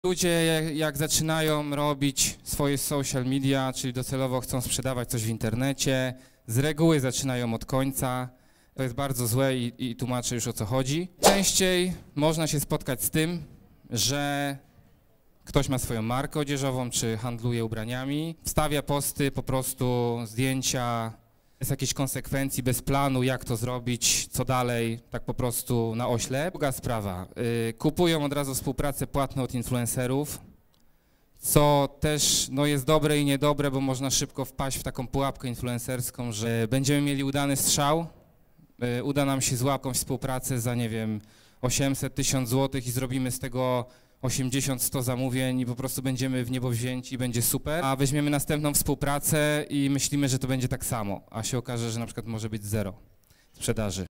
Ludzie jak zaczynają robić swoje social media, czyli docelowo chcą sprzedawać coś w internecie, z reguły zaczynają od końca. To jest bardzo złe i tłumaczę już, o co chodzi. Częściej można się spotkać z tym, że ktoś ma swoją markę odzieżową czy handluje ubraniami, wstawia posty, po prostu zdjęcia, bez jakichś konsekwencji, bez planu, jak to zrobić, co dalej, tak po prostu na oślep. Druga sprawa, kupują od razu współpracę płatną od influencerów, co też jest dobre i niedobre, bo można szybko wpaść w taką pułapkę influencerską, że będziemy mieli udany strzał, uda nam się złapać jakąś współpracę za, nie wiem, 800-1000 zł i zrobimy z tego 80-100 zamówień i po prostu będziemy w niebo wzięci i będzie super, a weźmiemy następną współpracę i myślimy, że to będzie tak samo, a się okaże, że na przykład może być zero sprzedaży.